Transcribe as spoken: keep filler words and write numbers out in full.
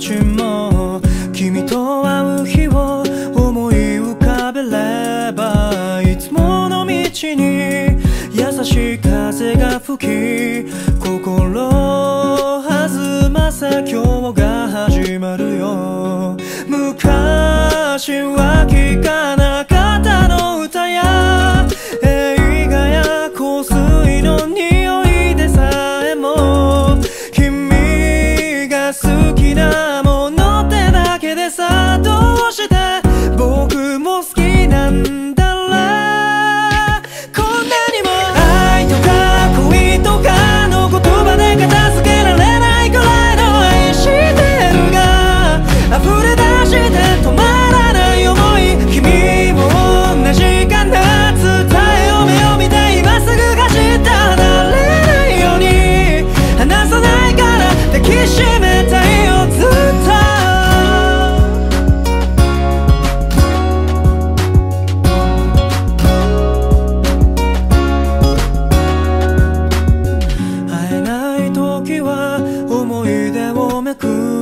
ちも君と会う日を思い浮かべれば、いつもの道に優しい風が吹き、心弾ませ今日が始まるよ。昔は聞かなかったの歌や映画や香水の匂いでさえも、君が好きなものってだけでさ、どうして僕も好きなんだろう。こんなにも愛とか恋とかの言葉で片付けられないくらいの愛してるが溢れ出して止まらない想い、君も同じかな、伝えよう目を見て今すぐ走った離れないように、離さないから抱きしめたいよずっと。会えない時は思い出をめく